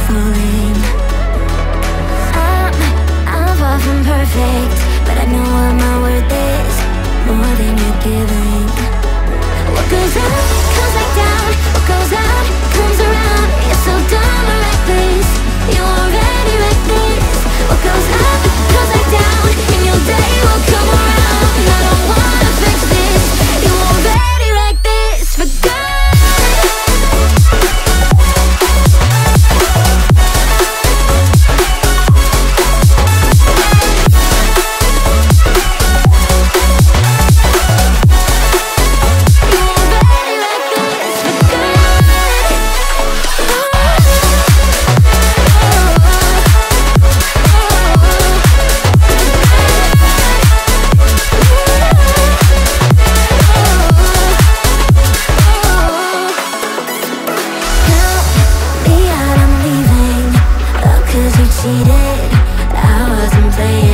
falling. I'm far from perfect, but I know what my worth is, more than you're giving. What goes up, comes back down. What goes out, comes around. You're so dumb or reckless, you already wrecked this. What goes up, comes back down, and your day will come around. I don't wanna fix this, you already wrecked this for good. Cheated, I wasn't playing.